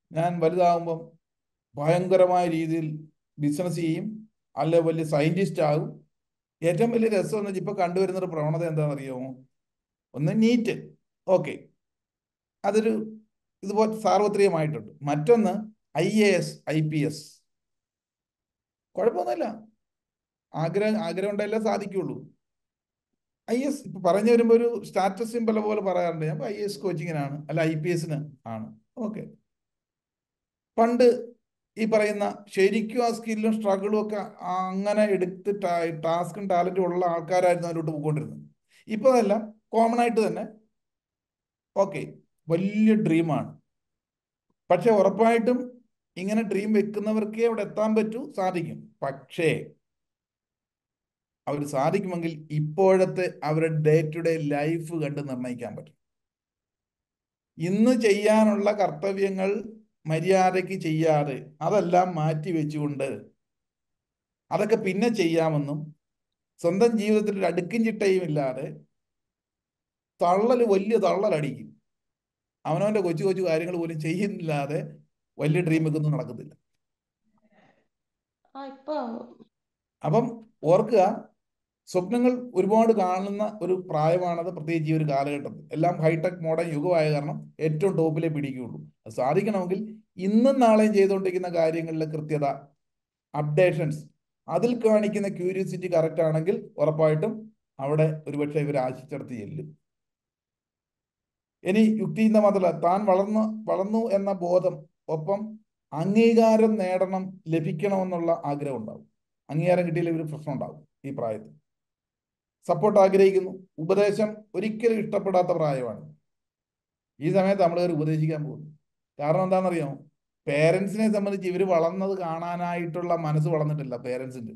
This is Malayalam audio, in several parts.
ഞാൻ വലുതാകുമ്പം ഭയങ്കരമായ രീതിയിൽ ബിസിനസ് ചെയ്യും, അല്ലെ വലിയ സയന്റിസ്റ്റ് ആകും. ഏറ്റവും വലിയ രസം എന്ന് വെച്ചാൽ ഇപ്പൊ കണ്ടുവരുന്നൊരു പ്രവണത എന്താണെന്ന് അറിയാമോ? ഒന്ന് നീറ്റ്, ഓക്കെ, അതൊരു ഇതുപോലെ സാർവത്രികമായിട്ടുണ്ട്. മറ്റൊന്ന് IAS IPS. കുഴപ്പമൊന്നുമില്ല, ആഗ്രഹം ഉണ്ടെല്ലാം സാധിക്കുള്ളൂ. IS ഇപ്പൊ പറഞ്ഞു വരുമ്പോ ഒരു സ്റ്റാറ്റസ് സിമ്പൽ പോലെ പറയാറുണ്ട്, ഞാൻ IAS കോച്ചിങ്ങിനാണ് അല്ല IPSന് ആണ്. ഓക്കെ, പണ്ട് ഈ പറയുന്ന ശരിക്കും ആ സ്കില്ലും സ്ട്രഗിളും ഒക്കെ അങ്ങനെ എടുത്ത് ടാസ്കും ടാലന്റും ഉള്ള ആൾക്കാരായിരുന്നു അതിലോട്ട് പോയിക്കൊണ്ടിരുന്നത്. ഇപ്പൊ അതെല്ലാം കോമൺ ആയിട്ട് തന്നെ. ഓക്കെ, വലിയ ഡ്രീമാണ്. പക്ഷെ ഉറപ്പായിട്ടും ഇങ്ങനെ ഡ്രീം വെക്കുന്നവർക്കേ അവിടെ എത്താൻ പറ്റൂ, സാധിക്കും. പക്ഷേ അവർ സാധിക്കുമെങ്കിൽ ഇപ്പോഴത്തെ അവരുടെ ഡേ ടു ഡേ ലൈഫ് കണ്ട് നിർണ്ണയിക്കാൻ പറ്റും. ഇന്ന് ചെയ്യാനുള്ള കർത്തവ്യങ്ങൾ മര്യാദയ്ക്ക് ചെയ്യാതെ അതെല്ലാം മാറ്റി വെച്ചുകൊണ്ട് അതൊക്കെ പിന്നെ ചെയ്യാമെന്നും, സ്വന്തം ജീവിതത്തിൽ ഒരു അടുക്കും ചിട്ടയും ഇല്ലാതെ വലിയ തള്ളലടിക്കും. അവനവന്റെ കൊച്ചു കൊച്ചു കാര്യങ്ങൾ പോലും ചെയ്യുന്നില്ലാതെ വലിയ ഡ്രീം വെക്കൊന്നും നടക്കത്തില്ല. ഇപ്പൊ അപ്പം ഓർക്കുക, സ്വപ്നങ്ങൾ ഒരുപാട് കാണുന്ന ഒരു പ്രായമാണത്, പ്രത്യേകിച്ച് ഈ ഒരു കാലഘട്ടത്തിൽ. എല്ലാം ഹൈടെക് മോഡേൺ യുഗമായ കാരണം ഏറ്റവും ടോപ്പിലേ പിടിക്കുകയുള്ളൂ. അത് സാധിക്കണമെങ്കിൽ ഇന്നും നാളെയും ചെയ്തുകൊണ്ടിരിക്കുന്ന കാര്യങ്ങളിലെ കൃത്യത, അപ്ഡേഷൻസ്, അതിൽ കാണിക്കുന്ന ക്യൂരിയോസിറ്റി കറക്റ്റ് ആണെങ്കിൽ ഉറപ്പായിട്ടും അവിടെ ഒരുപക്ഷെ ഇവർ ആശിച്ചെടുത്ത് ചെല്ലും. ഇനി യുക്തിಯಿಂದ മാത്രമല്ല, താൻ വളർന്നു എന്ന ബോധം, ഒപ്പം അംഗീകാരം ലഭിക്കണമെന്നുള്ള ആഗ്രഹം ഉണ്ടാവും. അംഗീകാരം കിട്ടിയില്ല ഒരു പ്രശ്നം ഉണ്ടാവും. ഈ പ്രായത്തിൽ സപ്പോർട്ട് ആഗ്രഹിക്കുന്നു, ഉപദേശം ഒരിക്കലും ഇഷ്ടപ്പെടാത്ത പ്രായമാണ്. ഈ സമയത്ത് നമ്മൾ കയറി ഉപദേശിക്കാൻ പോകുന്നു. കാരണം എന്താണെന്നറിയാമോ? പേരൻസിനെ സംബന്ധിച്ച് ഇവർ വളർന്നത് കാണാനായിട്ടുള്ള മനസ്സ് വളർന്നിട്ടില്ല പേരൻസിന്റെ.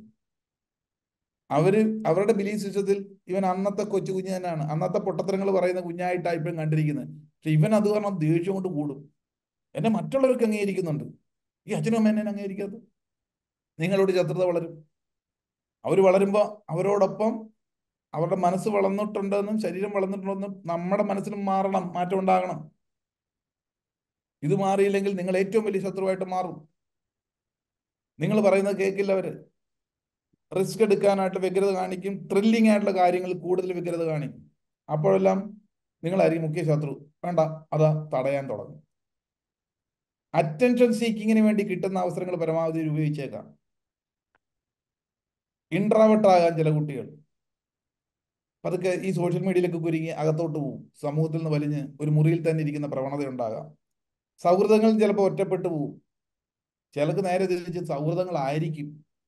അവരുടെ ബിലീഫ് സിസ്റ്റത്തിൽ ഇവൻ അന്നത്തെ കൊച്ചു കുഞ്ഞ് തന്നെയാണ്, അന്നത്തെ പൊട്ടത്തരങ്ങൾ പറയുന്ന കുഞ്ഞായിട്ടാണ് ഇപ്പം കണ്ടിരിക്കുന്നത്. പക്ഷെ ഇവൻ അത് കാരണം ദേഷ്യം കൊണ്ട് കൂടും. എന്നെ മറ്റുള്ളവർക്ക് അംഗീകരിക്കുന്നുണ്ട്, ഈ അച്ഛനും അമ്മ എന്നെ അംഗീകരിക്കാത്ത. നിങ്ങളോട് ശത്രുത വളരും. അവർ വളരുമ്പോൾ അവരോടൊപ്പം അവരുടെ മനസ്സ് വളർന്നിട്ടുണ്ടെന്നും ശരീരം വളർന്നിട്ടുണ്ടെന്നും നമ്മുടെ മനസ്സിലും മാറ്റം ഉണ്ടാകണം. ഇത് മാറിയില്ലെങ്കിൽ നിങ്ങൾ ഏറ്റവും വലിയ ശത്രുവായിട്ട് മാറും. നിങ്ങൾ പറയുന്നത് കേൾക്കില്ല അവര്. റിസ്ക് എടുക്കാനായിട്ട് വ്യഗ്രത കാണിക്കും, ത്രില്ലിംഗ് ആയിട്ടുള്ള കാര്യങ്ങൾ കൂടുതൽ വ്യഗ്രത കാണിക്കും. അപ്പോഴെല്ലാം നിങ്ങളായിരിക്കും മുഖ്യ ശത്രു. വേണ്ട, അതാ തടയാൻ തുടങ്ങും. അറ്റൻഷൻ സീക്കിങ്ങിന് വേണ്ടി കിട്ടുന്ന അവസരങ്ങൾ പരമാവധി ഉപയോഗിച്ചേക്കാം. ഇൻട്രാവേർട്ട് ആകാൻ ചില കുട്ടികൾ പതുക്കെ ഈ സോഷ്യൽ മീഡിയയിലേക്ക് കുരുങ്ങി അകത്തോട്ട് പോകും. സമൂഹത്തിൽ നിന്ന് വലിഞ്ഞ് ഒരു മുറിയിൽ തന്നെ ഇരിക്കുന്ന പ്രവണത ഉണ്ടാകാം. സൗഹൃദങ്ങൾ ചിലപ്പോൾ ഒറ്റപ്പെട്ടു പോകും. ചിലക്ക് നേരെ തിരിച്ച് സൗഹൃദങ്ങളായിരിക്കും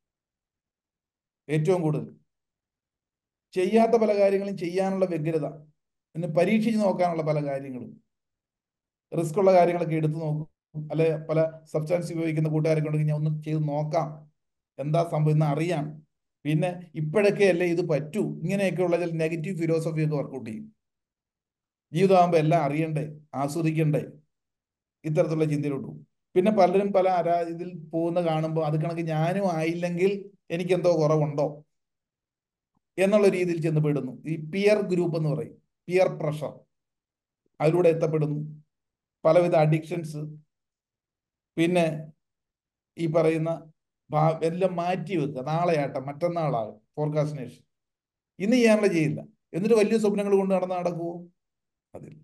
ഏറ്റവും കൂടുതൽ. ചെയ്യാത്ത പല കാര്യങ്ങളും ചെയ്യാനുള്ള വ്യഗ്രത, പിന്നെ പരീക്ഷിച്ച് നോക്കാനുള്ള പല കാര്യങ്ങളും, റിസ്ക് ഉള്ള കാര്യങ്ങളൊക്കെ എടുത്തു നോക്കും. അല്ലെ പല സബ്സ്റ്റാൻസ് ഉപയോഗിക്കുന്ന കൂട്ടുകാരൊക്കെ ഉണ്ടെങ്കിൽ ഞാൻ ഒന്ന് ചെയ്ത് നോക്കാം, എന്താ സംഭവം എന്ന് അറിയാം, പിന്നെ ഇപ്പോഴൊക്കെ അല്ലേ ഇത് പറ്റൂ, ഇങ്ങനെയൊക്കെയുള്ള ചില നെഗറ്റീവ് ഫിലോസഫി ഒക്കെ വർക്കൗട്ട് ചെയ്യും. ജീവിതമാകുമ്പോൾ എല്ലാം അറിയണ്ടേ, ആസ്വദിക്കണ്ടേ, ഇത്തരത്തിലുള്ള ചിന്തയിലോട്ട് പോകും. പിന്നെ പലരും പല ഇതിൽ പോകുന്ന കാണുമ്പോൾ അത് കണക്ക് ഞാനും ആയില്ലെങ്കിൽ എനിക്കെന്തോ കുറവുണ്ടോ എന്നുള്ള രീതിയിൽ ചെന്ന് പെടുന്നു. ഈ പിയർ ഗ്രൂപ്പ് എന്ന് പറയും, പിയർ പ്രഷർ, അതിലൂടെ എത്തപ്പെടുന്നു. പലവിധ അഡിക്ഷൻസ്, പിന്നെ ഈ പറയുന്ന എല്ലാം മാറ്റി വെക്കുക, നാളെ ആട്ടം, മറ്റന്നാളാകും, ഫോർകാസ്റ്റിനേഷൻ. ഇന്ന് ചെയ്യാനുള്ള ചെയ്യില്ല, എന്നിട്ട് വലിയ സ്വപ്നങ്ങൾ കൊണ്ട് നടക്കുമോ? അതില്ല.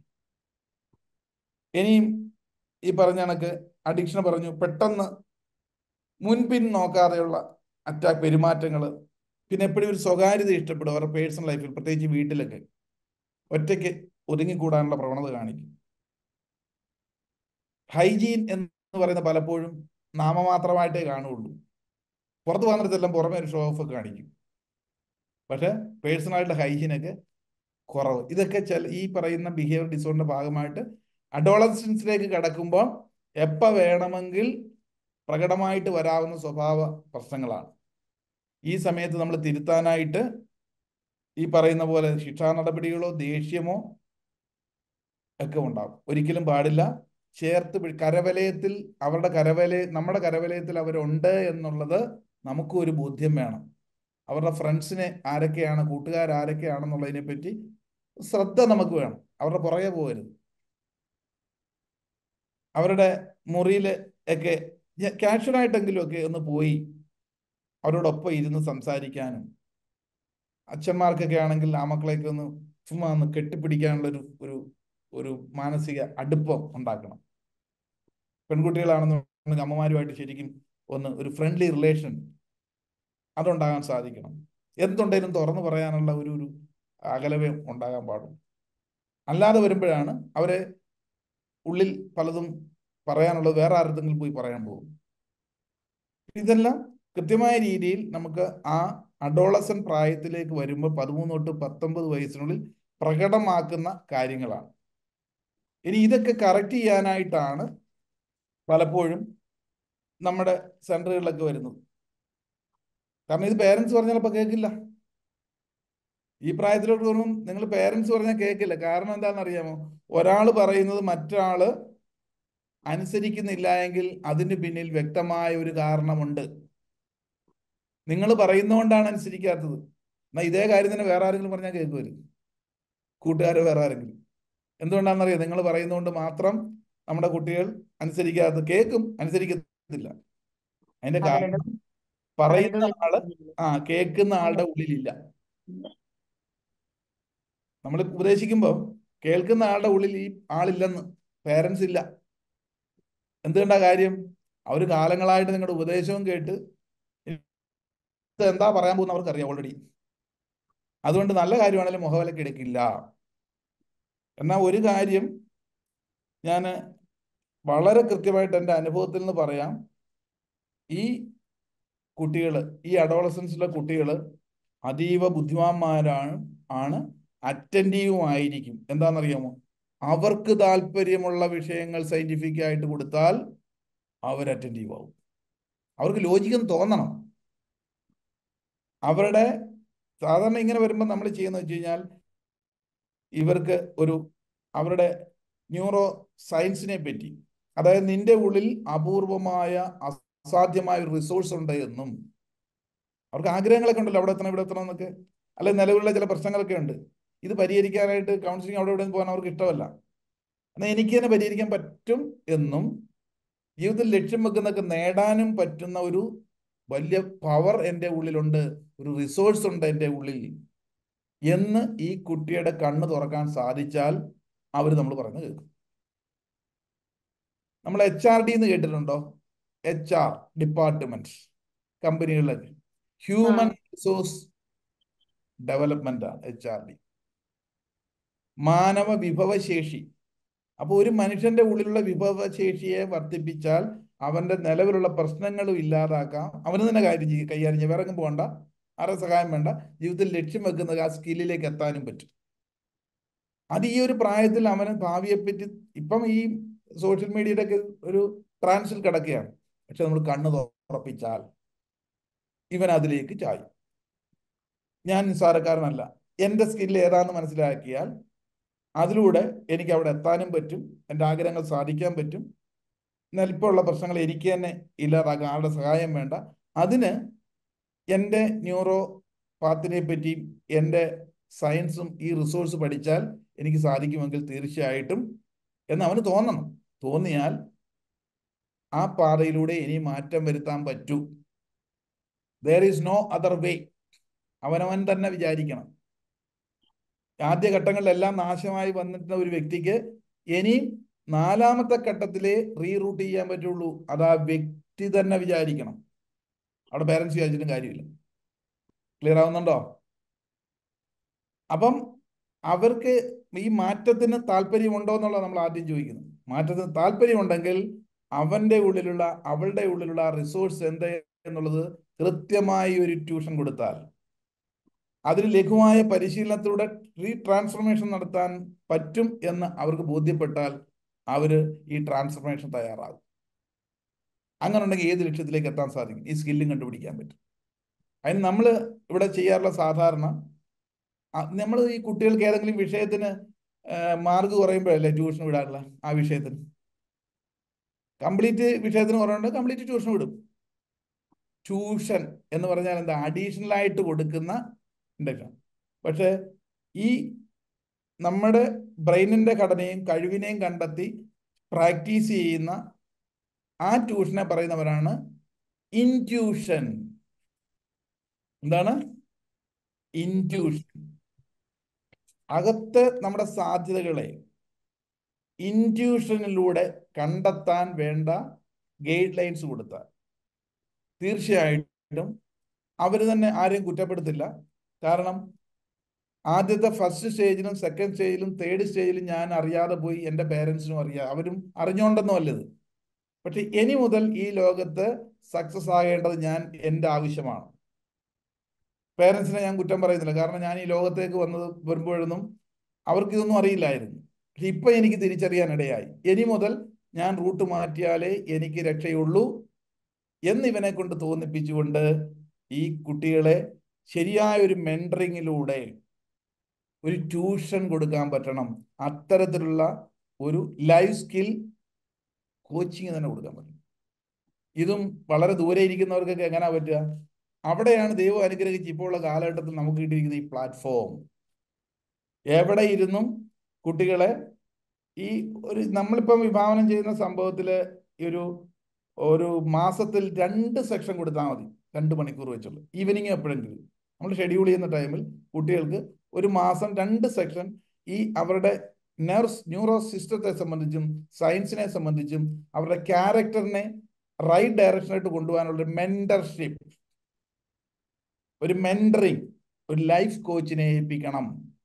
ഇനിയും ഈ പറഞ്ഞ കണക്ക് അഡിക്ഷൻ പറഞ്ഞു, പെട്ടെന്ന് മുൻപിൻ നോക്കാതെയുള്ള അറ്റാക്ക് പെരുമാറ്റങ്ങൾ, പിന്നെ എപ്പോഴും ഒരു സ്വകാര്യത ഇഷ്ടപ്പെടും അവരുടെ പേഴ്സണൽ ലൈഫിൽ, പ്രത്യേകിച്ച് വീട്ടിലൊക്കെ ഒറ്റയ്ക്ക് ഒതുങ്ങിക്കൂടാനുള്ള പ്രവണത കാണിക്കും. ഹൈജീൻ എന്ന് പറയുന്ന പലപ്പോഴും നാമമാത്രമായിട്ടേ കാണുള്ളൂ. പുറത്ത് വന്നിടത്തെല്ലാം പുറമെ ഒരു ഷോ ഓഫ് ഒക്കെ കാണിക്കും, പക്ഷെ പേഴ്സണലായിട്ടുള്ള ഹൈജീനൊക്കെ കുറവ്. ഇതൊക്കെ ഈ പറയുന്ന ബിഹേവിയർ ഡിസോർഡറിന്റെ ഭാഗമായിട്ട് അഡോളസൻസിലേക്ക് കടക്കുമ്പോൾ എപ്പോൾ വേണമെങ്കിൽ പ്രകടമായിട്ട് വരാവുന്ന സ്വഭാവ പ്രശ്നങ്ങളാണ്. ഈ സമയത്ത് നമ്മൾ തിരുത്താനായിട്ട് ഈ പറയുന്ന പോലെ ശിക്ഷാ നടപടികളോ ദേഷ്യമോ ഒക്കെ ഉണ്ടാവും. ഒരിക്കലും പാടില്ല. കരവലയത്തിൽ നമ്മുടെ കരവലയത്തിൽ അവരുണ്ട് എന്നുള്ളത് നമുക്കും ഒരു ബോധ്യം വേണം. അവരുടെ ഫ്രണ്ട്സിനെ ആരൊക്കെയാണ്, കൂട്ടുകാരാരൊക്കെയാണെന്നുള്ളതിനെ പറ്റി ശ്രദ്ധ നമുക്ക് വേണം. അവരുടെ പുറകെ പോകരുത്. അവരുടെ മുറിയിൽ ഒക്കെ കാഷ്വലായിട്ടെങ്കിലും ഒക്കെ ഒന്ന് പോയി അവരോടൊപ്പം ഇരുന്ന് സംസാരിക്കാനും, അച്ഛന്മാർക്കൊക്കെ ആണെങ്കിൽ ആ മക്കളെയൊക്കെ ഒന്ന് ചുമ്മാ ഒന്ന് കെട്ടിപ്പിടിക്കാനുള്ള ഒരു ഒരു ഒരു മാനസിക അടുപ്പം ഉണ്ടാക്കണം. പെൺകുട്ടികളാണെന്നുണ്ടെങ്കിൽ അമ്മമാരുമായിട്ട് ശരിക്കും ഒന്ന് ഒരു ഫ്രണ്ട്ലി റിലേഷൻ അതുണ്ടാകാൻ സാധിക്കണം. എന്തുണ്ടെങ്കിലും തുറന്നു പറയാനുള്ള ഒരു അകലവേ ഉണ്ടാകാൻ പാടും. അല്ലാതെ വരുമ്പോഴാണ് അവരെ ഉള്ളിൽ പലതും പറയാനുള്ളത് വേറെ ആരുടെങ്കിലും പോയി പറയാൻ പോകും. ഇതെല്ലാം കൃത്യമായ രീതിയിൽ നമുക്ക് ആ അഡോളസൻ പ്രായത്തിലേക്ക് വരുമ്പോൾ 13 തൊട്ട് 19 വയസ്സിനുള്ളിൽ പ്രകടമാക്കുന്ന കാര്യങ്ങളാണ്. ഇനി ഇതൊക്കെ കറക്റ്റ് ചെയ്യാനായിട്ടാണ് പലപ്പോഴും നമ്മുടെ സെന്ററുകളിലൊക്കെ വരുന്നത്. കാരണം ഇത് പേരൻസ് പറഞ്ഞാൽ ഇപ്പൊ കേൾക്കില്ല. ഈ പ്രായത്തിലോട്ട് വരുമ്പോൾ നിങ്ങൾ പേരൻസ് പറഞ്ഞാൽ കേൾക്കില്ല. കാരണം എന്താണെന്ന് അറിയാമോ? ഒരാൾ പറയുന്നത് മറ്റൊരാള് അനുസരിക്കുന്നില്ല എങ്കിൽ അതിന് പിന്നിൽ വ്യക്തമായ ഒരു കാരണമുണ്ട്. നിങ്ങൾ പറയുന്നതുകൊണ്ടാണ് അനുസരിക്കാത്തത്. എന്നാൽ ഇതേ കാര്യം തന്നെ വേറെ ആരെങ്കിലും പറഞ്ഞാൽ കേൾക്കുമായിരുന്നു, കൂട്ടുകാരോ വേറെ ആരെങ്കിലും. എന്തുകൊണ്ടാണെന്നറിയാം? നിങ്ങൾ പറയുന്നതുകൊണ്ട് മാത്രം നമ്മുടെ കുട്ടികൾ അനുസരിക്കാത്ത, കേൾക്കും, അനുസരിക്കത്തില്ല. അതിന്റെ കാരണം പറയുന്ന ആള് കേൾക്കുന്ന ആളുടെ ഉള്ളിലില്ല. നമ്മൾ ഉപദേശിക്കുമ്പോൾ കേൾക്കുന്ന ആളുടെ ഉള്ളിൽ ഈ ആളില്ലെന്ന്, പേരൻസ് ഇല്ല. എന്തുകൊണ്ടാ കാര്യം? അവർ കാലങ്ങളായിട്ട് നിങ്ങളുടെ ഉപദേശവും കേട്ട് എന്താ പറയാൻ പോകുന്ന അവർക്ക് അറിയാം ഓൾറെഡി. അതുകൊണ്ട് നല്ല കാര്യമാണെങ്കിലും മുഖവിലക്ക് എടുക്കില്ല. എന്നാൽ ഒരു കാര്യം ഞാൻ വളരെ കൃത്യമായിട്ട് എൻ്റെ അനുഭവത്തിൽ നിന്ന് പറയാം. ഈ കുട്ടികൾ, ഈ അഡോളസൻസിലെ കുട്ടികൾ അതീവ ബുദ്ധിമാന്മാരാണ്, അറ്റൻറ്റീവും ആയിരിക്കും. എന്താണെന്നറിയാമോ? അവർക്ക് താല്പര്യമുള്ള വിഷയങ്ങൾ സയന്റിഫിക് ആയിട്ട് കൊടുത്താൽ അവർ അറ്റൻറ്റീവ് ആവും. അവർക്ക് ലോജിക്കെന്ന് തോന്നണം. അവരുടെ സാധാരണ ഇങ്ങനെ വരുമ്പോൾ നമ്മൾ ചെയ്യുന്നത് വെച്ച് കഴിഞ്ഞാൽ ഇവർക്ക് അവരുടെ ന്യൂറോ സയൻസിനെ പറ്റി, അതായത് നിന്റെ ഉള്ളിൽ അപൂർവമായ അസാധ്യമായ ഒരു റിസോഴ്സ് ഉണ്ട് എന്നും, അവർക്ക് ആഗ്രഹങ്ങളൊക്കെ ഉണ്ടല്ലോ അവിടെ എത്തണം ഇവിടെ എത്തണം എന്നൊക്കെ, അല്ലെ നിലവിലുള്ള ചില പ്രശ്നങ്ങളൊക്കെ ഉണ്ട്. ഇത് പരിഹരിക്കാനായിട്ട് കൗൺസിലിംഗ് അവിടെ ഇവിടെ പോകാൻ അവർക്ക് ഇഷ്ടമല്ല. എന്നാൽ എനിക്ക് തന്നെ പരിഹരിക്കാൻ പറ്റും എന്നും ജീവിതത്തിൽ ലക്ഷ്യം വെക്കുന്നതൊക്കെ നേടാനും പറ്റുന്ന ഒരു വലിയ പവർ എൻ്റെ ഉള്ളിലുണ്ട്, ഒരു റിസോഴ്സ് ഉണ്ട് എൻ്റെ ഉള്ളിൽ എന്ന് ഈ കുട്ടിയുടെ കണ്ണ് തുറക്കാൻ സാധിച്ചാൽ അവർ നമ്മൾ പറയുന്നത് കേൾക്കും. നമ്മൾ HRD എന്ന് കേട്ടിട്ടുണ്ടോ? HR ഡിപ്പാർട്ട്മെന്റ് കമ്പനികളിലൊക്കെ ഹ്യൂമൻ റിസോഴ്സ് ഡെവലപ്മെന്റ് ആണ് HRD, മാനവ വിഭവശേഷി. അപ്പോൾ ഒരു മനുഷ്യന്റെ ഉള്ളിലുള്ള വിഭവശേഷിയെ വർദ്ധിപ്പിച്ചാൽ അവന്റെ നിലവിലുള്ള പ്രശ്നങ്ങളും ഇല്ലാതാക്കാം. അവന് തന്നെ കൈകാര്യം ചെയ്യാം, വേറെ എങ്ങും പോകണ്ട, ആരുടെ സഹായം വേണ്ട. ജീവിതത്തിൽ ലക്ഷ്യം വെക്കുന്നത് ആ സ്കില്ലിലേക്ക് എത്താനും പറ്റും. അത് ഈ ഒരു പ്രായത്തിൽ അവന് ഭാവിയെപ്പറ്റി, ഇപ്പം ഈ സോഷ്യൽ മീഡിയയുടെ ഒക്കെ ഒരു ട്രാൻസിൽ കിടക്കുകയാണ്. പക്ഷെ നമ്മൾ കണ്ണ് തുറപ്പിച്ചാൽ ഇവൻ അതിലേക്ക് ചായും. ഞാൻ നിസ്സാരക്കാരനല്ല, എൻ്റെ സ്കില്ല് ഏതാണെന്ന് മനസ്സിലാക്കിയാൽ അതിലൂടെ എനിക്ക് അവിടെ എത്താനും പറ്റും, എൻ്റെ ആഗ്രഹങ്ങൾ സാധിക്കാൻ പറ്റും. എന്നാൽ ഇപ്പോൾ ഉള്ള പ്രശ്നങ്ങൾ എനിക്ക് തന്നെ ഇല്ലാതാക്കാൻ ആരുടെ സഹായം വേണ്ട. അതിന് എൻ്റെ ന്യൂറോ പാത്തിനെ പറ്റിയും എൻ്റെ സയൻസും ഈ റിസോഴ്സ് പഠിച്ചാൽ എനിക്ക് സാധിക്കുമെങ്കിൽ തീർച്ചയായിട്ടും എന്ന് അവന് തോന്നണം. തോന്നിയാൽ ആ പാതയിലൂടെ ഇനി മാറ്റം വരുത്താൻ പറ്റൂ. There is no other way. അവനവൻ തന്നെ വിചാരിക്കണം. ആദ്യ ഘട്ടങ്ങളിലെല്ലാം നാശമായി വന്നിട്ടുള്ള ഒരു വ്യക്തിക്ക് ഇനി 4ാമത്തെ ഘട്ടത്തിലേ റീറൂട്ട് ചെയ്യാൻ പറ്റുള്ളൂ. അത് ആ വ്യക്തി തന്നെ വിചാരിക്കണം. അവിടെ പേരൻസ് വിചാരിച്ചിട്ടും കാര്യമില്ല. ക്ലിയർ ആവുന്നുണ്ടോ? അപ്പം അവർക്ക് ഈ മാറ്റത്തിന് താല്പര്യമുണ്ടോ എന്നുള്ളത് നമ്മൾ ആദ്യം ചോദിക്കുന്നത്. മാറ്റത്തിന് താല്പര്യമുണ്ടെങ്കിൽ അവന്റെ ഉള്ളിലുള്ള അവളുടെ ഉള്ളിലുള്ള റിസോഴ്സ് എന്ത് എന്നുള്ളത് കൃത്യമായി ഒരു ട്യൂഷൻ കൊടുത്താൽ, അതിന് ലഘുവായ പരിശീലനത്തിലൂടെ ട്രാൻസ്ഫർമേഷൻ നടത്താൻ പറ്റും എന്ന് അവർക്ക് ബോധ്യപ്പെട്ടാൽ അവര് ഈ ട്രാൻസ്ഫർമേഷൻ തയ്യാറാകും. അങ്ങനെ ഉണ്ടെങ്കിൽ ഏത് ലക്ഷ്യത്തിലേക്ക് എത്താൻ സാധിക്കും, ഈ സ്കില്ലും കണ്ടുപിടിക്കാൻ പറ്റും. അതിന് നമ്മൾ ഇവിടെ ചെയ്യാറുള്ള സാധാരണ, നമ്മൾ ഈ കുട്ടികൾക്ക് ഏതെങ്കിലും വിഷയത്തിന് മാർക്ക് കുറയുമ്പോഴല്ലേ ട്യൂഷൻ വിടാറില്ല. ആ വിഷയത്തിന് കംപ്ലീറ്റ് വിഷയത്തിന് കുറവുണ്ട്, കംപ്ലീറ്റ് ട്യൂഷൻ വിടും. ട്യൂഷൻ എന്ന് പറഞ്ഞാൽ എന്താ? അഡീഷണൽ ആയിട്ട് കൊടുക്കുന്ന ഇൻഡക്ഷൻ. പക്ഷെ ഈ നമ്മുടെ ബ്രെയിനിന്റെ ഘടനയും കഴിവിനെയും കണ്ടെത്തി പ്രാക്ടീസ് ചെയ്യുന്ന ആ ട്യൂഷനെ പറയുന്നവരാണ് ഇൻറ്റ്യൂഷൻ. എന്താണ് ഇൻറ്റ്യൂഷൻ? അകത്ത് നമ്മുടെ സാധ്യതകളെ ഇൻറ്റ്യൂഷനിലൂടെ കണ്ടെത്താൻ വേണ്ട ഗൈഡ് ലൈൻസ് കൊടുത്താൽ തീർച്ചയായിട്ടും അവർ തന്നെ ആരെയും കുറ്റപ്പെടുത്തില്ല. കാരണം ആദ്യത്തെ ഫസ്റ്റ് സ്റ്റേജിലും സെക്കൻഡ് സ്റ്റേജിലും തേർഡ് സ്റ്റേജിലും ഞാൻ അറിയാതെ പോയി, എൻ്റെ പേരൻസിനും അറിയാം, അവരും അറിഞ്ഞുകൊണ്ടൊന്നും അല്ലത്. പക്ഷെ ഇനി മുതൽ ഈ ലോകത്ത് സക്സസ് ആകേണ്ടത് ഞാൻ, എൻ്റെ ആവശ്യമാണ്. പേരൻസിനെ ഞാൻ കുറ്റം പറയുന്നില്ല, കാരണം ഞാൻ ഈ ലോകത്തേക്ക് വരുമ്പോഴൊന്നും അവർക്ക് ഇതൊന്നും അറിയില്ലായിരുന്നു. പക്ഷെ ഇപ്പൊ എനിക്ക് തിരിച്ചറിയാനിടയായി, ഇനി മുതൽ ഞാൻ റൂട്ട് മാറ്റിയാലേ എനിക്ക് രക്ഷയുള്ളൂ എന്നിവനെ കൊണ്ട് തോന്നിപ്പിച്ചുകൊണ്ട് ഈ കുട്ടികളെ ശരിയായ ഒരു മെന്ററിങ്ങിലൂടെ ഒരു ട്യൂഷൻ കൊടുക്കാൻ പറ്റണം. അത്തരത്തിലുള്ള ഒരു ലൈഫ് സ്കിൽ കോച്ചിങ് തന്നെ കൊടുക്കാൻ പറ്റും. ഇതും വളരെ ദൂരെ ഇരിക്കുന്നവർക്കൊക്കെ എങ്ങനെയാ പറ്റുക? അവിടെയാണ് ദൈവം അനുഗ്രഹിച്ച് ഇപ്പോൾ ഉള്ള കാലഘട്ടത്തിൽ നമുക്ക് കിട്ടിയിരിക്കുന്ന ഈ പ്ലാറ്റ്ഫോം. എവിടെ ഇരുന്നും കുട്ടികളെ ഈ ഒരു നമ്മളിപ്പം വിഭാവനം ചെയ്യുന്ന സംഭവത്തിൽ ഒരു ഒരു മാസത്തിൽ 2 സെക്ഷൻ കൊടുത്താൽ മതി, 2 മണിക്കൂർ വെച്ചുള്ളൂ. ഈവനിങ് എപ്പോഴെങ്കിലും നമ്മൾ ഷെഡ്യൂൾ ചെയ്യുന്ന ടൈമിൽ കുട്ടികൾക്ക് ഒരു മാസം 2 സെക്ഷൻ ഈ അവരുടെ ന്യൂറോ സിസ്റ്റത്തെ സംബന്ധിച്ചും സയൻസിനെ സംബന്ധിച്ചും അവരുടെ ക്യാരക്ടറിനെ റൈറ്റ് ഡയറക്ഷനായിട്ട് കൊണ്ടുപോകാനുള്ള ഒരു മെന്റർഷിപ്പ്, ഒരു മെന്ററിങ്, ഒരു ലൈഫ് കോച്ചിനെ ഏൽപ്പിക്കണം.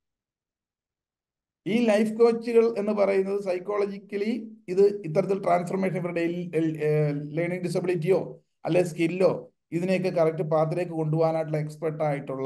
ഈ ലൈഫ് കോച്ചുകൾ എന്ന് പറയുന്നത് സൈക്കോളജിക്കലി ഇത് ഇത്തരത്തിൽ ട്രാൻസ്ഫർമേഷൻ, ഇവരുടെ ലേണിംഗ് ഡിസബിലിറ്റിയോ അല്ലെ സ്കില്ലോ ഇതിനെയൊക്കെ കറക്റ്റ് പാത്തിലേക്ക് കൊണ്ടുപോകാനായിട്ടുള്ള എക്സ്പെർട്ട് ആയിട്ടുള്ള,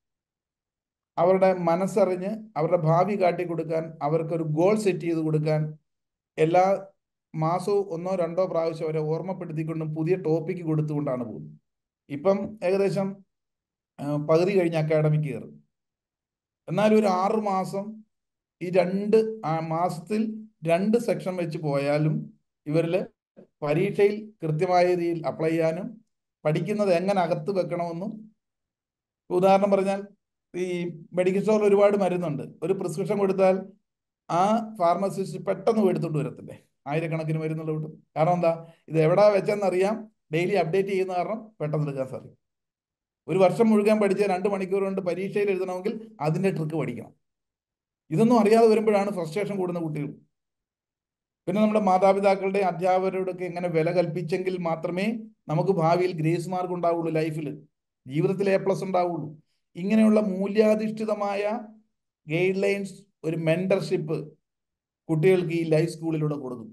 അവരുടെ മനസ്സറിഞ്ഞ് അവരുടെ ഭാവി കാട്ടിക്കൊടുക്കാൻ, അവർക്കൊരു ഗോൾ സെറ്റ് ചെയ്ത് കൊടുക്കാൻ, എല്ലാ മാസവും 1-2 പ്രാവശ്യം അവരെ ഓർമ്മപ്പെടുത്തിക്കൊണ്ടും പുതിയ ടോപ്പിക്ക് കൊടുത്തുകൊണ്ടാണ് പോകുന്നത്. ഇപ്പം ഏകദേശം പകുതി കഴിഞ്ഞ അക്കാഡമിക് ഇയർ. എന്നാൽ ഒരു 6 മാസം ഈ 2 മാസത്തിൽ 2 സെക്ഷൻ വെച്ച് പോയാലും ഇവരിൽ പരീക്ഷയിൽ കൃത്യമായ രീതിയിൽ അപ്ലൈ ചെയ്യാനും പഠിക്കുന്നത് എങ്ങനെ അകത്ത് വെക്കണമെന്നും, ഉദാഹരണം പറഞ്ഞാൽ ഈ മെഡിക്കൽ സ്റ്റോറിൽ ഒരുപാട് മരുന്നുണ്ട്. ഒരു പ്രിസ്ക്രിപ്ഷൻ കൊടുത്താൽ ആ ഫാർമസിസ്റ്റ് പെട്ടെന്ന് എടുത്തുകൊണ്ട് വരത്തില്ലേ, ആയിരക്കണക്കിന് മരുന്നുള്ള കിട്ടും. കാരണം എന്താ? ഇത് എവിടാ വെച്ചെന്നറിയാം, ഡെയിലി അപ്ഡേറ്റ് ചെയ്യുന്ന കാരണം പെട്ടെന്ന് എടുക്കാൻ സാധിക്കും. ഒരു വർഷം മുഴുവൻ പഠിച്ച് 2 മണിക്കൂർ കൊണ്ട് പരീക്ഷയിൽ എഴുതണമെങ്കിൽ അതിൻ്റെ ട്രിക്ക് പഠിക്കണം. ഇതൊന്നും അറിയാതെ വരുമ്പോഴാണ് ഫ്രസ്ട്രേഷൻ കൂടുന്ന കുട്ടികൾ. പിന്നെ നമ്മുടെ മാതാപിതാക്കളുടെ അധ്യാപകരുടെ ഒക്കെ എങ്ങനെ വില കൽപ്പിച്ചെങ്കിൽ മാത്രമേ നമുക്ക് ഭാവിയിൽ ഗ്രേസ് മാർക്ക് ഉണ്ടാവുള്ളൂ, ലൈഫിൽ ജീവിതത്തിൽ A+ ഉണ്ടാവുള്ളൂ. ഇങ്ങനെയുള്ള മൂല്യാധിഷ്ഠിതമായ ഗൈഡ് ലൈൻസ്, ഒരു മെന്റർഷിപ്പ് കുട്ടികൾക്ക് ഈ ലൈഫ് സ്കൂളിലൂടെ കൊടുക്കും.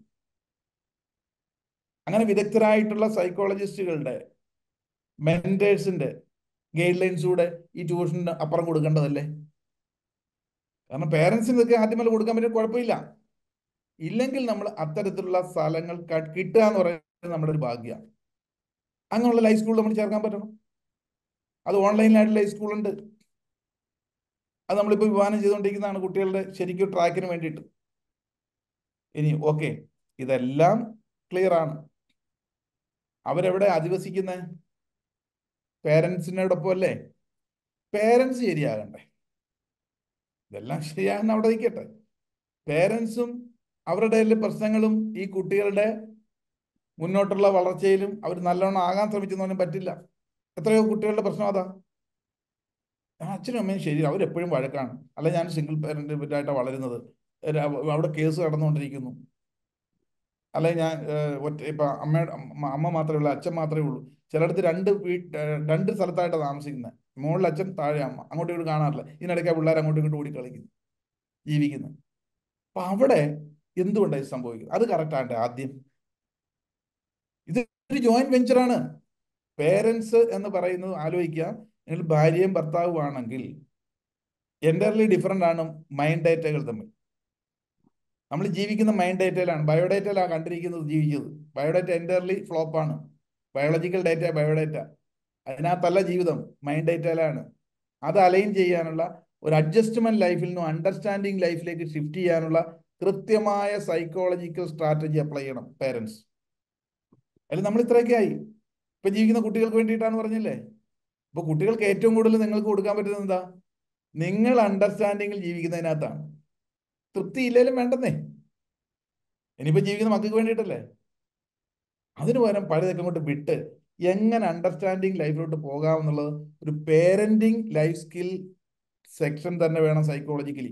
അങ്ങനെ വിദഗ്ധരായിട്ടുള്ള സൈക്കോളജിസ്റ്റുകളുടെ, മെന്റേഴ്സിന്റെ ഗൈഡ് ലൈൻസൂടെ ഈ ട്യൂഷന് അപ്പുറം കൊടുക്കേണ്ടതല്ലേ? കാരണം പേരൻസിന് ഇതൊക്കെ ആദ്യമേ കൊടുക്കാൻ പറ്റിയ കുഴപ്പമില്ല. ഇല്ലെങ്കിൽ നമ്മൾ അത്തരത്തിലുള്ള സ്ഥലങ്ങൾ കിട്ടുക എന്ന് പറയുന്നത് നമ്മുടെ ഒരു ഭാഗ്യമാണ്. അങ്ങനെയുള്ള ലൈഫ് സ്കൂൾ നമ്മൾ ചേർക്കാൻ പറ്റണം. അത് ഓൺലൈനിലായിട്ട് ലൈഫ് സ്കൂളുണ്ട്. അത് നമ്മളിപ്പോൾ വിഭാവനം ചെയ്തുകൊണ്ടിരിക്കുന്നതാണ് കുട്ടികളുടെ ശരിക്കും ട്രാക്കിന് വേണ്ടിയിട്ട്. ഇനി ഓക്കെ, ഇതെല്ലാം ക്ലിയർ ആണ്. അവരെവിടെ അധിവസിക്കുന്നത്? പേരൻസിനോടൊപ്പം അല്ലേ? പേരൻസ് ശരിയാകണ്ടേ? ഇതെല്ലാം ശരിയാകുന്ന അവിടെ നിൽക്കട്ടെ. പേരൻസും അവരുടെ പ്രശ്നങ്ങളും ഈ കുട്ടികളുടെ മുന്നോട്ടുള്ള വളർച്ചയിലും അവർ നല്ലോണം ആകാൻ ശ്രമിച്ചെന്നൊന്നും പറ്റില്ല. എത്രയോ കുട്ടികളുടെ പ്രശ്നം അതാ, അച്ഛനും അമ്മയും ശരി, അവരെപ്പോഴും വഴക്കാണ്, അല്ല ഞാൻ സിംഗിൾ പേരന്റ് ആയിട്ടാണ് വളരുന്നത്, അവിടെ കേസ് നടന്നുകൊണ്ടിരിക്കുന്നു, അല്ലെ ഞാൻ ഇപ്പൊ അമ്മ മാത്രമേ ഉള്ളൂ, അച്ഛൻ മാത്രമേ ഉള്ളൂ. ചിലയിടത്ത് 2 സ്ഥലത്തായിട്ടാണ് താമസിക്കുന്നത്. മുകളിൽ അച്ഛൻ, താഴെ അമ്മ, അങ്ങോട്ടും ഇങ്ങോട്ട് കാണാറില്ല. ഇതിനിടയ്ക്ക് പിള്ളേർ അങ്ങോട്ടും ഇങ്ങോട്ട് ഓടി കളിക്കുന്നു, ജീവിക്കുന്നു. അപ്പൊ അവിടെ എന്തുകൊണ്ടാണ് ഇത് സംഭവിക്കുന്നത്? അത് കറക്റ്റാണ്ട് ആദ്യം ഇത് ഒരു ജോയിന്റ് വെഞ്ചറാണ്. പേരൻസ് എന്ന് പറയുന്നത് ആലോചിക്കുക, നിങ്ങൾ ഭാര്യയും ഭർത്താവും ആണെങ്കിൽ എൻ്റർലി ഡിഫറെൻ്റ് ആണ് മൈൻഡ് ഡേറ്റകൾ തമ്മിൽ. നമ്മൾ ജീവിക്കുന്ന മൈൻഡ് ഡേറ്റയിലാണ്, ബയോഡേറ്റയിലാണ് കണ്ടിരിക്കുന്നത്, ജീവിച്ചത്. ബയോഡേറ്റ എൻ്റർലി ഫ്ലോപ്പാണ്. ബയോളജിക്കൽ ഡേറ്റ ബയോഡേറ്റ, അതിനകത്തല്ല ജീവിതം, മൈൻഡ് ഡേറ്റയിലാണ്. അത് അലൈൻ ചെയ്യാനുള്ള ഒരു അഡ്ജസ്റ്റ്മെന്റ് ലൈഫിൽ നിന്നും അണ്ടർസ്റ്റാൻഡിങ് ലൈഫിലേക്ക് ഷിഫ്റ്റ് ചെയ്യാനുള്ള കൃത്യമായ സൈക്കോളജിക്കൽ സ്ട്രാറ്റജി അപ്ലൈ ചെയ്യണം പേരൻസ്. അതിൽ നമ്മൾ ഇത്രയൊക്കെ ആയി. ഇപ്പൊ ജീവിക്കുന്ന കുട്ടികൾക്ക് വേണ്ടിയിട്ടാണ് പറഞ്ഞില്ലേ. ഇപ്പൊ കുട്ടികൾക്ക് ഏറ്റവും കൂടുതൽ നിങ്ങൾക്ക് കൊടുക്കാൻ പറ്റുന്നത് എന്താ? നിങ്ങൾ അണ്ടർസ്റ്റാൻഡിങ്ങിൽ ജീവിക്കുന്നതിനകത്താണ്. തൃപ്തി ഇല്ലേലും വേണ്ടെന്നേ. ഇനിയിപ്പോ ജീവിക്കുന്ന മക്കൾക്ക് വേണ്ടിയിട്ടല്ലേ. അതിനു പകരം പഴയതൊക്കെ അങ്ങോട്ട് വിട്ട് എങ്ങനെ അണ്ടർസ്റ്റാൻഡിങ് ലൈഫിലോട്ട് പോകാമെന്നുള്ളത് ഒരു പേരന്റിങ് ലൈഫ് സ്കിൽ സെക്ഷൻ തന്നെ വേണം സൈക്കോളജിക്കലി.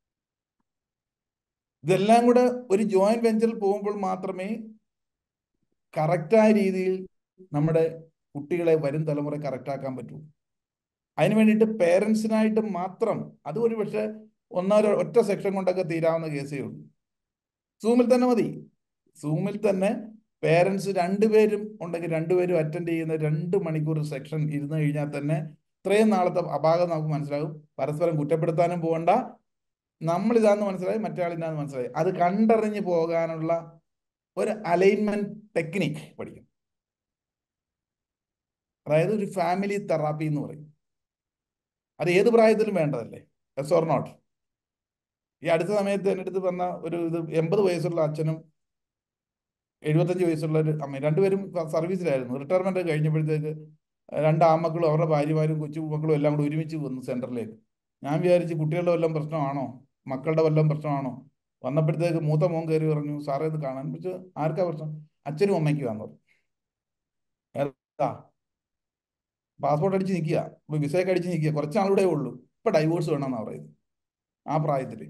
ഇതെല്ലാം കൂടെ ഒരു ജോയിന്റ് വെഞ്ചറിൽ പോകുമ്പോൾ മാത്രമേ കറക്റ്റായ രീതിയിൽ നമ്മുടെ കുട്ടികളെ വരും തലമുറ കറക്റ്റാക്കാൻ പറ്റൂ. അതിന് വേണ്ടിയിട്ട് പേരൻസിനായിട്ട് മാത്രം അത് ഒരു പക്ഷേ ഒറ്റ സെക്ഷൻ കൊണ്ടൊക്കെ തീരാവുന്ന കേസേ ഉള്ളൂ. സൂമിൽ തന്നെ മതി. സൂമിൽ തന്നെ പേരൻസ് രണ്ടുപേരും ഉണ്ടെങ്കിൽ രണ്ടുപേരും അറ്റൻഡ് ചെയ്യുന്ന 2 മണിക്കൂർ സെക്ഷൻ ഇരുന്ന് കഴിഞ്ഞാൽ തന്നെ ഇത്രയും നാളത്തെ അപാകത നമുക്ക് മനസ്സിലാകും. പരസ്പരം കുറ്റപ്പെടുത്താനും പോകണ്ട. നമ്മൾ ഇതാന്ന് മനസ്സിലായി, മറ്റേ ആൾ ഇതാന്ന് മനസ്സിലായി. അത് കണ്ടറിഞ്ഞ് പോകാനുള്ള ഒരു അലൈൻമെന്റ് ടെക്നിക് പഠിക്കും. അതായത് ഒരു ഫാമിലി തെറാപ്പി എന്ന് പറയും. അത് ഏത് പ്രായത്തിലും വേണ്ടതല്ലേ? Yes or not? ഈ അടുത്ത സമയത്ത് എൻ്റെ അടുത്ത് വന്ന ഒരു 80 വയസ്സുള്ള അച്ഛനും 75 വയസ്സുള്ള ഒരു അമ്മയും, രണ്ടുപേരും സർവീസിലായിരുന്നു. റിട്ടയർമെന്റ് കഴിഞ്ഞപ്പോഴത്തേക്ക് 2 ആൺമക്കളും അവരുടെ ഭാര്യമാരും കൊച്ചു മക്കളും എല്ലാം കൂടി ഒരുമിച്ച് വന്നു സെന്ററിലേക്ക്. ഞാൻ വിചാരിച്ച് കുട്ടികളുടെ വല്ലതും പ്രശ്നമാണോ, മക്കളുടെ വല്ലതും പ്രശ്നമാണോ. വന്നപ്പോഴത്തേക്ക് മൂത്ത മോൻ കയറി പറഞ്ഞു, സാറേ ഇത് കാണാൻ. പക്ഷേ ആർക്കാ പ്രശ്നം? അച്ഛനും അമ്മയ്ക്കും ആണെന്ന് പറഞ്ഞു. ഏതാ പാസ്പോർട്ട് അടിച്ച് നിൽക്കുക, വിസയൊക്കെ അടിച്ച് നിൽക്കുക, കുറച്ചാളുടെ ഉള്ളൂ, ഇപ്പൊ ഡൈവോഴ്സ് വേണമെന്നാണ് പറയുന്നത്. ആ പ്രായത്തിൽ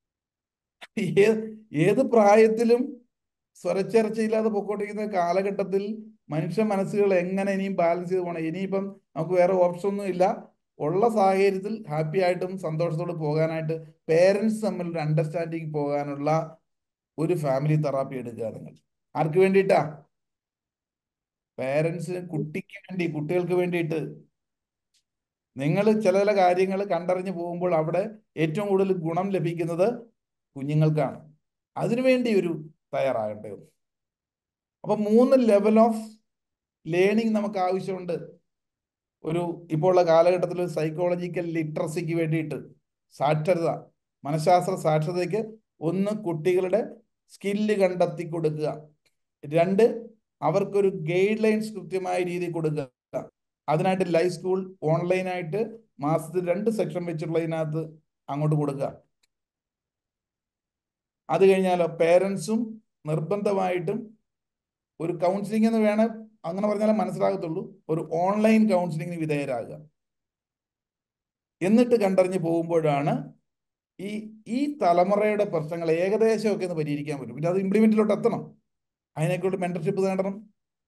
ഏത് പ്രായത്തിലും സ്വരച്ചേർച്ചയില്ലാതെ പൊക്കോണ്ടിരിക്കുന്ന കാലഘട്ടത്തിൽ മനുഷ്യ മനസ്സുകൾ എങ്ങനെ ഇനിയും ബാലൻസ് ചെയ്ത് പോകണം? ഇനിയിപ്പം നമുക്ക് വേറെ ഓപ്ഷൻ ഒന്നും ഇല്ല. ഉള്ള സാഹചര്യത്തിൽ ഹാപ്പി ആയിട്ടും സന്തോഷത്തോടെ പോകാനായിട്ട് പേരൻസ് തമ്മിൽ ഒരു അണ്ടർസ്റ്റാൻഡിങ് പോകാനുള്ള ഒരു ഫാമിലി തെറാപ്പി എടുക്കുക. നിങ്ങൾ ആർക്ക് വേണ്ടിയിട്ടാ? പേരൻസിന്, കുട്ടിക്ക് വേണ്ടി, കുട്ടികൾക്ക് വേണ്ടിയിട്ട്. നിങ്ങൾ ചില ചില കാര്യങ്ങൾ കണ്ടറിഞ്ഞ് പോകുമ്പോൾ അവിടെ ഏറ്റവും കൂടുതൽ ഗുണം ലഭിക്കുന്നത് കുഞ്ഞുങ്ങൾക്കാണ്. അതിനുവേണ്ടി ഒരു തയ്യാറാകേണ്ടത്. അപ്പൊ 3 ലെവൽ ഓഫ് ലേണിംഗ് നമുക്ക് ആവശ്യമുണ്ട്. ഇപ്പോൾ ഉള്ള കാലഘട്ടത്തിൽ സൈക്കോളജിക്കൽ ലിറ്ററസിക്ക് വേണ്ടിയിട്ട്, സാക്ഷരത, മനഃശാസ്ത്ര സാക്ഷരതയ്ക്ക് 1 കുട്ടികളുടെ സ്കില്ല് കണ്ടെത്തി കൊടുക്കുക. 2 അവർക്കൊരു ഗൈഡ് ലൈൻസ് കൃത്യമായ രീതിയിൽ കൊടുക്കുക. അതിനായിട്ട് ലൈഫ് സ്കൂൾ ഓൺലൈനായിട്ട് മാസത്തിൽ 2 സെക്ഷൻ വെച്ചുള്ളതിനകത്ത് അങ്ങോട്ട് കൊടുക്കുക. അത് കഴിഞ്ഞാലോ പേരൻസും നിർബന്ധമായിട്ടും ഒരു കൗൺസിലിംഗ് എന്ന് വേണം, അങ്ങനെ പറഞ്ഞാലേ മനസ്സിലാകത്തുള്ളൂ, ഒരു ഓൺലൈൻ കൗൺസിലിംഗിന് വിധേയരാകുക. എന്നിട്ട് കണ്ടറിഞ്ഞ് പോകുമ്പോഴാണ് ഈ തലമുറയുടെ പ്രശ്നങ്ങൾ ഏകദേശമൊക്കെ ഒന്ന് പരിഹരിക്കാൻ പറ്റും. പിന്നെ അത് ഇംപ്ലിമെന്റിലോട്ട് എത്തണം. അതിനേക്കൊണ്ട് മെന്റർഷിപ്പ് നേടണം.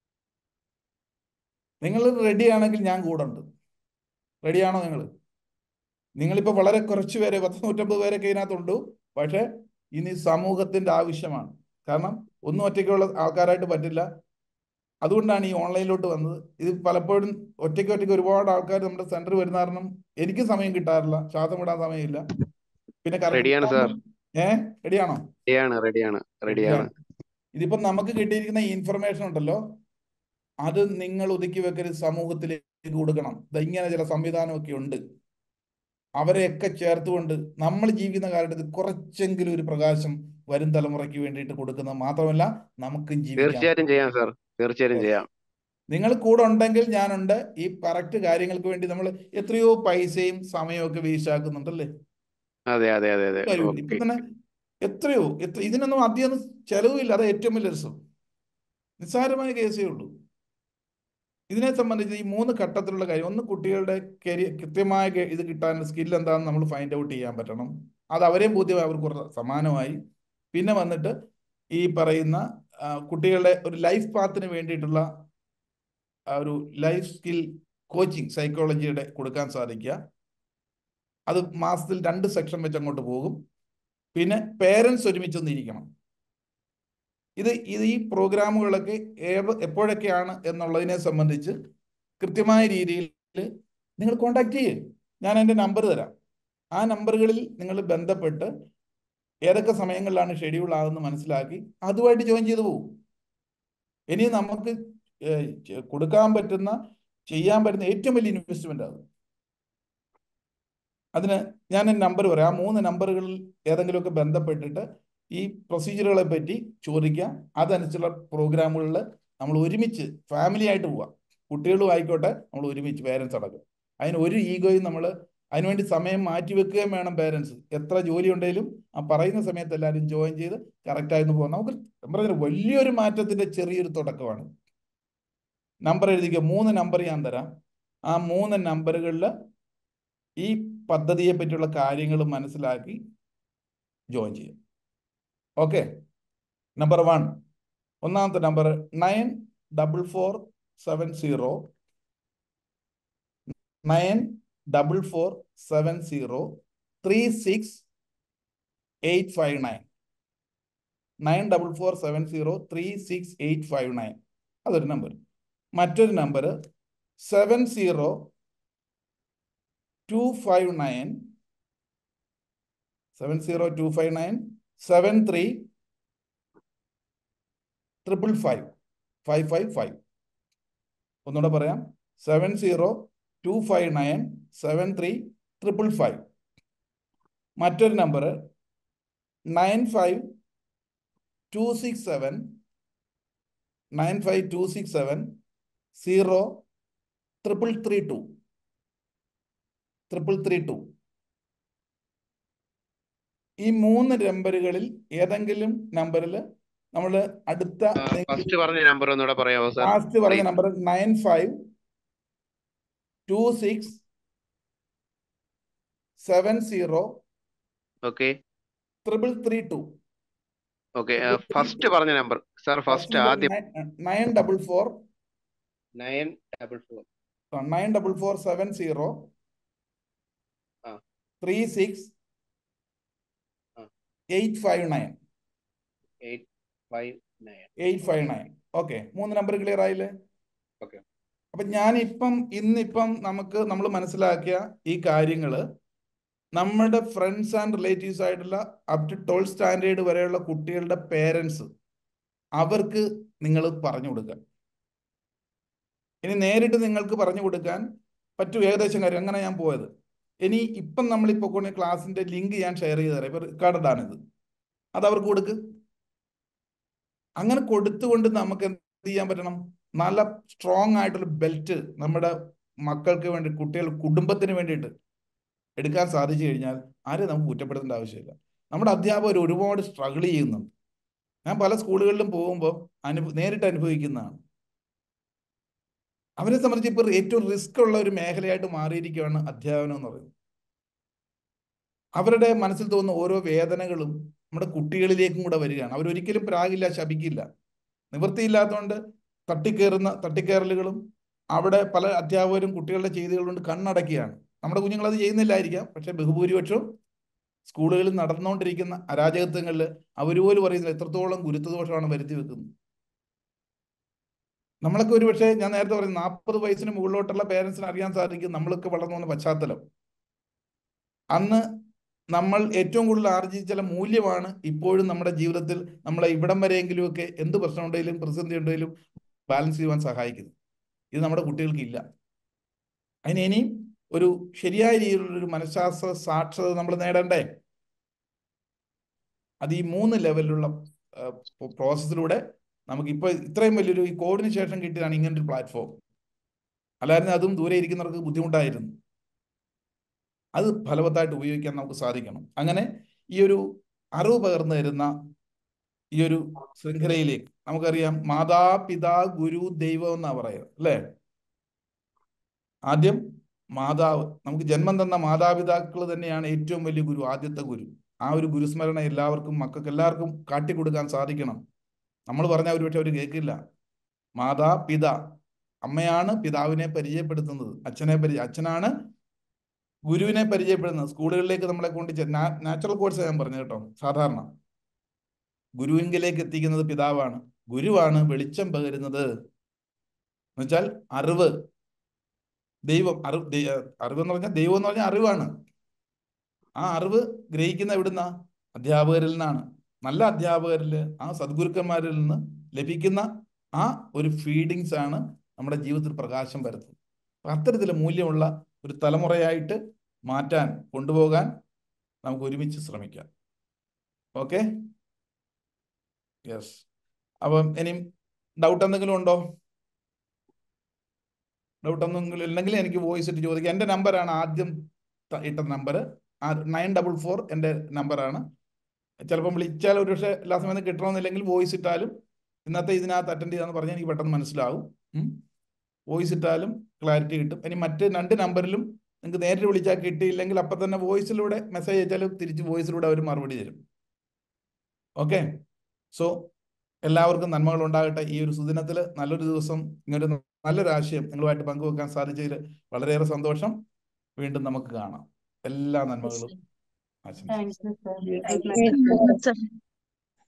നിങ്ങൾ റെഡിയാണെങ്കിൽ ഞാൻ കൂടെ ഉണ്ട്. റെഡിയാണോ നിങ്ങൾ? നിങ്ങളിപ്പോൾ വളരെ കുറച്ച് പേരെ, 150 പേരൊക്കെ ഇതിനകത്തുണ്ട്. പക്ഷെ ഇനി സമൂഹത്തിന്റെ ആവശ്യമാണ്. കാരണം ഒന്നും ഒറ്റയ്ക്കുള്ള ആൾക്കാരായിട്ട് പറ്റില്ല. അതുകൊണ്ടാണ് ഈ ഓൺലൈനിലോട്ട് വന്നത്. ഇത് പലപ്പോഴും ഒറ്റയ്ക്ക് ഒരുപാട് ആൾക്കാർ നമ്മുടെ സെന്ററിൽ വരുന്ന കാരണം എനിക്ക് സമയം കിട്ടാറില്ല, ശ്വാസം വിടാൻ സമയമില്ല. പിന്നെ റെഡിയാണ് സാർ. റെഡിയാണോ? റെഡിയാണ്. റെഡിയാണ്. ഇതിപ്പം നമുക്ക് കിട്ടിയിരിക്കുന്ന ഈ ഇൻഫർമേഷൻ ഉണ്ടല്ലോ, അത് നിങ്ങൾ ഒതുക്കി വെക്കരുത്, സമൂഹത്തിലേക്ക് കൊടുക്കണം. ഇങ്ങനെ ചില സംവിധാനമൊക്കെ ഉണ്ട്. അവരെയൊക്കെ ചേർത്തുകൊണ്ട് നമ്മൾ ജീവിക്കുന്ന കാലഘട്ടത്തിൽ കുറച്ചെങ്കിലും ഒരു പ്രകാശം വരും തലമുറയ്ക്ക് വേണ്ടിയിട്ട് കൊടുക്കുന്നത് മാത്രമല്ല നമുക്കും ജീവിക്കാം. തീർച്ചയായും ചെയ്യാം സാർ, തീർച്ചയായും ചെയ്യാം. നിങ്ങൾ കൂടെ ഉണ്ടെങ്കിൽ ഞാനുണ്ട്. ഈ കറക്റ്റ് കാര്യങ്ങൾക്ക് വേണ്ടി നമ്മൾ എത്രയോ പൈസയും സമയവും ഒക്കെ വേസ്റ്റാക്കുന്നുണ്ടല്ലേ? അതെ അതെ അതെ അതെ. ഇപ്പൊ തന്നെ എത്രയോ ഇതിനൊന്നും അധികം ചെലവുമില്ല. അത് ഏറ്റവും വലിയ രസം. നിസ്സാരമായ കേസേ ഉള്ളൂ. ഇതിനെ സംബന്ധിച്ച് ഈ 3 ഘട്ടത്തിലുള്ള കാര്യം. ഒന്ന്, കുട്ടികളുടെ കരിയർ കൃത്യമായ ഇത് കിട്ടാൻ സ്കിൽ എന്താണെന്ന് നമ്മൾ ഫൈൻഡ് ഔട്ട് ചെയ്യാൻ പറ്റണം. അത് അവരെയും ബോധ്യമായി, അവർക്ക് സമാനമായി. പിന്നെ വന്നിട്ട് ഈ പറയുന്ന കുട്ടികളുടെ ഒരു ലൈഫ് പാത്തിന് വേണ്ടിയിട്ടുള്ള ഒരു ലൈഫ് സ്കിൽ കോച്ചിങ് സൈക്കോളജിയുടെ കൊടുക്കാൻ സാധിക്കുക. അത് മാസത്തിൽ 2 സെക്ഷൻ വെച്ച് അങ്ങോട്ട് പോകും. പിന്നെ പേരൻസ് ഒരുമിച്ചൊന്നിരിക്കണം. ഇത് ഈ പ്രോഗ്രാമുകളൊക്കെ എപ്പോഴൊക്കെയാണ് എന്നുള്ളതിനെ സംബന്ധിച്ച് കൃത്യമായ രീതിയിൽ നിങ്ങൾ കോണ്ടാക്ട് ചെയ്യും. ഞാൻ എൻ്റെ നമ്പർ തരാം. ആ നമ്പറുകളിൽ നിങ്ങൾ ബന്ധപ്പെട്ട് ഏതൊക്കെ സമയങ്ങളിലാണ് ഷെഡ്യൂൾ ആകുന്നത് മനസ്സിലാക്കി അതുമായിട്ട് ജോയിൻ ചെയ്തു പോകും. ഇനി നമുക്ക് കൊടുക്കാൻ പറ്റുന്ന, ചെയ്യാൻ പറ്റുന്ന ഏറ്റവും വലിയ ഇൻവെസ്റ്റ്മെന്റ് ആണ്. അതിന് ഞാൻ നമ്പർ പറയാം. ആ 3 നമ്പറുകളിൽ ഏതെങ്കിലുമൊക്കെ ബന്ധപ്പെട്ടിട്ട് ഈ പ്രൊസീജിയറുകളെ പറ്റി ചോദിക്കാം. അതനുസരിച്ചുള്ള പ്രോഗ്രാമുകളിൽ നമ്മൾ ഒരുമിച്ച് ഫാമിലി ആയിട്ട് പോവാം. കുട്ടികളും ആയിക്കോട്ടെ, നമ്മൾ ഒരുമിച്ച് പേരൻസ് അടക്കം. അതിന് ഒരു ഈഗോയും നമ്മൾ അതിനുവേണ്ടി സമയം മാറ്റി വെക്കുകയും വേണം പേരൻസ്. എത്ര ജോലി ഉണ്ടെങ്കിലും ആ പറയുന്ന സമയത്ത് എല്ലാവരും ജോയിൻ ചെയ്ത് കറക്റ്റായിരുന്നു പോകാം. നമുക്ക് പറഞ്ഞ വലിയൊരു മാറ്റത്തിന്റെ ചെറിയൊരു തുടക്കമാണ്. നമ്പർ എഴുതിക്കോ. 3 നമ്പർ ഞാൻ തരാം. ആ 3 നമ്പറുകളിൽ ഈ പദ്ധതിയെ പറ്റിയുള്ള കാര്യങ്ങൾ മനസ്സിലാക്കി ജോയിൻ ചെയ്യും. ഓക്കെ. നമ്പർ 1, ഒന്നാമത്തെ നമ്പർ 94470 94470 94470 അതൊരു നമ്പർ. മറ്റൊരു നമ്പർ 70259 7035555. ഒന്നുകൂടെ പറയാം. 702597355. മറ്റൊരു നമ്പർ 95267 03332. ഈ 3 നമ്പറുകളിൽ ഏതെങ്കിലും നമ്പറിൽ നമ്മൾ അടുത്ത ഫസ്റ്റ് പറഞ്ഞ നമ്പർ ഒന്നുകൂടെ പറയാമോ സാർ? ലാസ്റ്റ് പറഞ്ഞ നമ്പർ 952670 ഓക്കെ 3332. ഓക്കെ. ഫസ്റ്റ് പറഞ്ഞ നമ്പർ സാർ, ഫസ്റ്റ് ആദ്യം 944 944 94470 ആ 36859. 859. ഓക്കെ. 3 നമ്പർ ക്ലിയർ ആയില്ലേ? ഓക്കെ. അപ്പൊ ഇന്നിപ്പം നമ്മൾ മനസ്സിലാക്കിയ ഈ കാര്യങ്ങള് നമ്മുടെ ഫ്രണ്ട്സ് ആൻഡ് റിലേറ്റീവ്സ് ആയിട്ടുള്ള അപ് ടു 12th സ്റ്റാൻഡേർഡ് വരെയുള്ള കുട്ടികളുടെ പേരൻസ് അവർക്ക് നിങ്ങൾ പറഞ്ഞു കൊടുക്കുക. ഇനി നേരിട്ട് നിങ്ങൾക്ക് പറഞ്ഞു കൊടുക്കാൻ പറ്റും ഏകദേശം കാര്യം. അങ്ങനെ ഞാൻ പോയത്. ഇനി ഇപ്പം നമ്മളിപ്പോൾ കൊണ്ട് ക്ലാസ്സിന്റെ ലിങ്ക് ഞാൻ ഷെയർ ചെയ്ത് തരാം. ഇപ്പൊ റെക്കോർഡാണിത്. അത് അവർക്ക് കൊടുക്ക്. അങ്ങനെ കൊടുത്തുകൊണ്ട് നമുക്ക് എന്ത് ചെയ്യാൻ പറ്റണം? നല്ല സ്ട്രോങ് ആയിട്ടുള്ള ബെൽറ്റ് നമ്മുടെ മക്കൾക്ക് വേണ്ടി, കുടുംബത്തിന് വേണ്ടിയിട്ട് എടുക്കാൻ സാധിച്ചു കഴിഞ്ഞാൽ ആരെയും നമുക്ക് കുറ്റപ്പെടുത്തേണ്ട ആവശ്യമില്ല. നമ്മുടെ അധ്യാപകർ ഒരുപാട് സ്ട്രഗിൾ ചെയ്യുന്നുണ്ട്. ഞാൻ പല സ്കൂളുകളിലും പോകുമ്പോൾ നേരിട്ട് അനുഭവിക്കുന്നതാണ്. അവരെ സംബന്ധിച്ച് ഇപ്പോൾ ഏറ്റവും റിസ്ക് ഉള്ള ഒരു മേഖലയായിട്ട് മാറിയിരിക്കുകയാണ് അധ്യാപനം എന്ന് പറയുന്നത്. അവരുടെ മനസ്സിൽ തോന്നുന്ന ഓരോ വേദനകളും നമ്മുടെ കുട്ടികളിലേക്കും കൂടെ വരികയാണ്. അവരൊരിക്കലും പ്രാഗില്ല, ശപിക്കില്ല. നിവൃത്തിയില്ലാത്തതുകൊണ്ട് തട്ടിക്കയറലുകളും അവിടെ പല അധ്യാപകരും കുട്ടികളുടെ ചെയ്തികൾ കൊണ്ട് കണ്ണടക്കുകയാണ്. നമ്മുടെ കുഞ്ഞുങ്ങൾ അത് ചെയ്യുന്നില്ലായിരിക്കാം, പക്ഷെ ബഹുഭൂരിപക്ഷവും സ്കൂളുകളിൽ നടന്നുകൊണ്ടിരിക്കുന്ന അരാജകത്വങ്ങളിൽ അവർ പോലും പറയുന്നില്ല എത്രത്തോളം ഗുരുത്വദോഷമാണ് വരുത്തി വെക്കുന്നത്. നമ്മളൊക്കെ ഒരുപക്ഷെ ഞാൻ നേരത്തെ പറയുന്നത് 40 വയസ്സിന് മുകളിലോട്ടുള്ള പേരൻസിന് അറിയാൻ സാധിക്കും നമ്മളൊക്കെ വളർന്നു വന്ന പശ്ചാത്തലം. അന്ന് നമ്മൾ ഏറ്റവും കൂടുതൽ ആർജിച്ച മൂല്യമാണ് ഇപ്പോഴും നമ്മുടെ ജീവിതത്തിൽ നമ്മളെ ഇവിടം വരെയെങ്കിലുമൊക്കെ എന്ത് പ്രശ്നം ഉണ്ടെങ്കിലും പ്രതിസന്ധി ഉണ്ടെങ്കിലും ബാലൻസ് ചെയ്യുവാൻ സഹായിക്കുന്നത്. ഇത് നമ്മുടെ കുട്ടികൾക്കില്ല. അതിന് ഇനിയും ഒരു ശരിയായ രീതിയിലുള്ളൊരു മനഃശാസ്ത്ര സാക്ഷരത നമ്മൾ നേടണ്ടേ? അത് ഈ 3 ലെവലിലുള്ള പ്രോസസ്സിലൂടെ നമുക്കിപ്പോൾ ഇത്രയും വലിയൊരു ഈ കോഡിന് ശേഷം കിട്ടിയതാണ് ഇങ്ങനൊരു പ്ലാറ്റ്ഫോം. അല്ലായിരുന്നു അതും ദൂരെ ഇരിക്കുന്നവർക്ക് ബുദ്ധിമുട്ടായിരുന്നു. അത് ഫലവത്തായിട്ട് ഉപയോഗിക്കാൻ നമുക്ക് സാധിക്കണം. അങ്ങനെ ഈ ഒരു അറിവ് പകർന്നു തരുന്ന ഈ ഒരു ശൃംഖലയിലേക്ക് നമുക്കറിയാം മാതാപിതാ ഗുരു ദൈവം എന്നാ പറയുന്നത് അല്ലേ? ആദ്യം മാതാവ്, നമുക്ക് ജന്മം തന്ന മാതാപിതാക്കൾ തന്നെയാണ് ഏറ്റവും വലിയ ഗുരു, ആദ്യത്തെ ഗുരു. ആ ഒരു ഗുരുസ്മരണ എല്ലാവർക്കും, മക്കൾക്ക് എല്ലാവർക്കും കാട്ടിക്കൊടുക്കാൻ സാധിക്കണം. നമ്മൾ പറഞ്ഞാൽ ഒരുപക്ഷെ അവർ കേൾക്കില്ല. മാതാപിതാ, അമ്മയാണ് പിതാവിനെ പരിചയപ്പെടുത്തുന്നത്, അച്ഛനാണ് ഗുരുവിനെ പരിചയപ്പെടുന്നത്. സ്കൂളുകളിലേക്ക് നമ്മളെ കൊണ്ട് നാച്ചുറൽ കോഴ്സ് ഞാൻ പറഞ്ഞു കേട്ടോ. സാധാരണ ഗുരുവിങ്കിലേക്ക് എത്തിക്കുന്നത് പിതാവാണ്. ഗുരുവാണ് വെളിച്ചം പകരുന്നത്. എന്നുവെച്ചാൽ അറിവ്, ദൈവം, അറിവെന്ന് പറഞ്ഞാൽ ദൈവം എന്ന് പറഞ്ഞാൽ അറിവാണ്. ആ അറിവ് ഗ്രഹിക്കുന്ന എവിടുന്ന? അധ്യാപകരിൽ നിന്നാണ്. നല്ല അധ്യാപകരിൽ, ആ സദ്ഗുരുക്കന്മാരിൽ നിന്ന് ലഭിക്കുന്ന ആ ഒരു ഫീഡിങ്സ് ആണ് നമ്മുടെ ജീവിതത്തിൽ പ്രകാശം വരുത്തുന്നത്. അപ്പം അത്തരത്തിൽ മൂല്യമുള്ള ഒരു തലമുറയായിട്ട് മാറ്റാൻ, കൊണ്ടുപോകാൻ നമുക്ക് ഒരുമിച്ച് ശ്രമിക്കാം. Okay, yes. അപ്പം ഇനിയും ഡൗട്ട് എന്തെങ്കിലും ഉണ്ടോ? ഡൗട്ട് എന്തെങ്കിലും ഇല്ലെങ്കിൽ എനിക്ക് വോയിസ് ഇട്ട് ചോദിക്കാം. എൻ്റെ നമ്പറാണ് ആദ്യം ഇട്ട നമ്പർ 944 എൻ്റെ നമ്പറാണ്. ചിലപ്പം വിളിച്ചാൽ ഒരു പക്ഷേ എല്ലാ സമയത്ത് കിട്ടണമെന്നില്ലെങ്കിൽ വോയിസ് ഇട്ടാലും ഇന്നത്തെ ഇതിനകത്ത് അറ്റൻഡ് ചെയ്താന്ന് പറഞ്ഞാൽ എനിക്ക് പെട്ടെന്ന് മനസ്സിലാവും. വോയിസ് ഇട്ടാലും ക്ലാരിറ്റി കിട്ടും. ഇനി മറ്റ് 2 നമ്പറിലും നിങ്ങൾക്ക് നേരിട്ട് വിളിച്ചാൽ കിട്ടിയില്ലെങ്കിൽ അപ്പം തന്നെ വോയിസിലൂടെ മെസ്സേജ് അയച്ചാലും തിരിച്ച് വോയിസിലൂടെ അവർ മറുപടി തരും. ഓക്കെ, സോ എല്ലാവർക്കും നന്മകൾ ഉണ്ടാകട്ടെ. ഈ ഒരു സുദിനത്തിൽ നല്ലൊരു ദിവസം ഇങ്ങനൊരു നല്ലൊരു ആശയം നിങ്ങളുമായിട്ട് പങ്കുവെക്കാൻ സാധിച്ചതിൽ വളരെയേറെ സന്തോഷം. വീണ്ടും നമുക്ക് കാണാം. എല്ലാ നന്മകളും ആശംസിക്കുന്നു. Thank you, sir.